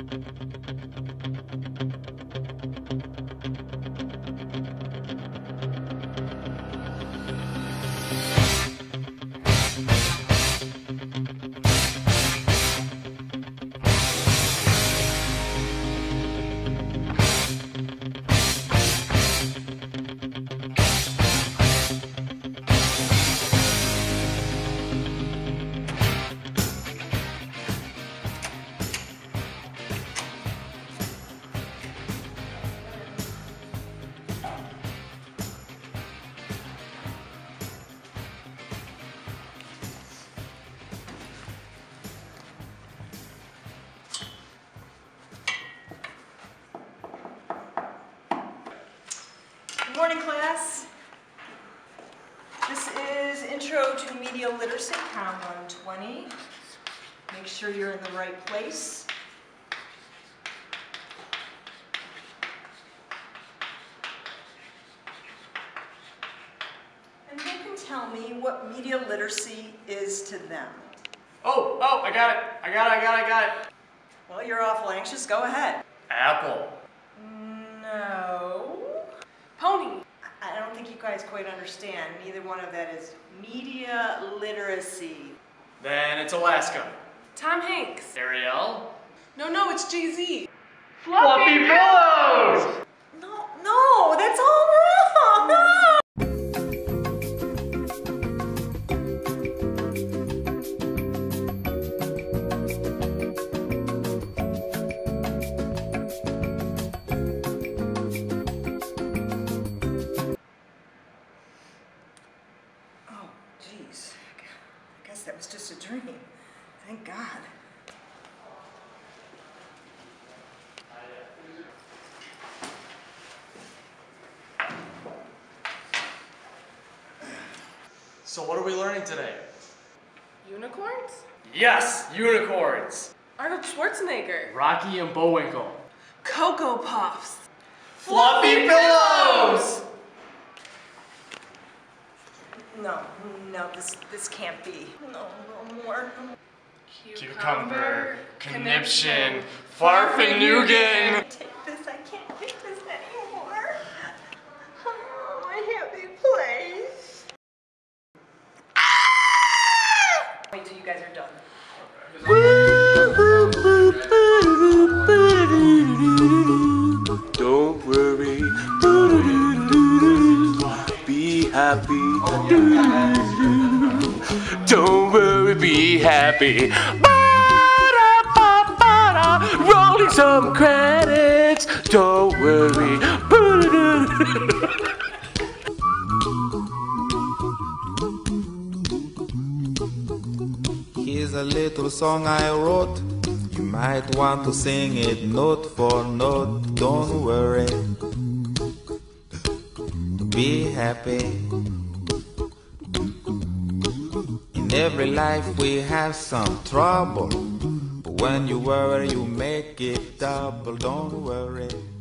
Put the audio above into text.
Good morning, class. This is Intro to Media Literacy, Count 120. Make sure you're in the right place. And who can tell me what media literacy is to them? Oh, I got it. Well, you're awful anxious. Go ahead. Apple. No. Pony. I don't think you guys quite understand. Neither one of that is media literacy. Then it's Alaska. Tom Hanks. Ariel. No, it's Jay-Z. Fluffy pillows! No, that's all wrong! Oh, geez. I guess that was just a dream. Thank God. So what are we learning today? Unicorns? Yes, unicorns! Arnold Schwarzenegger. Rocky and Bullwinkle. Cocoa Puffs. Fluffy pillows! No, this can't be. No more. Cucumber, conniption, farfignugan. Take this, I can't take this anymore. Oh, my happy place. Wait till you guys are done. Don't worry, be happy. Don't worry, be happy. Rolling some credits. Don't worry. Here's a little song I wrote. You might want to sing it note for note. Don't worry, be happy. In every life we have some trouble, but when you worry you make it double. Don't worry.